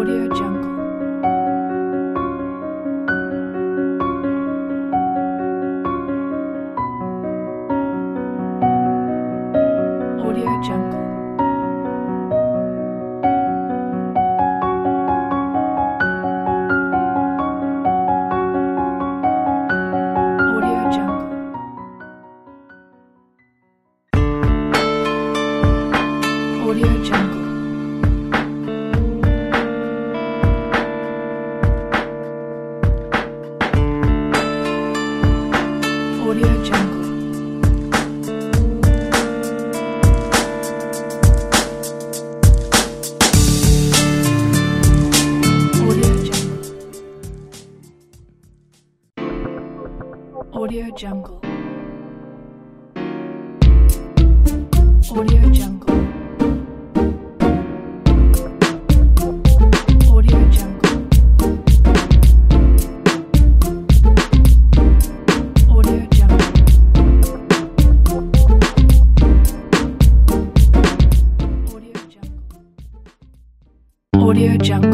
Audio Jungle. Audio Jungle. Audio Jungle. Audio Jungle. Audio Jungle. Audio Jungle. Audio Jungle. Audio Jungle. Audio Jungle. Audio Jungle. Audio Jungle.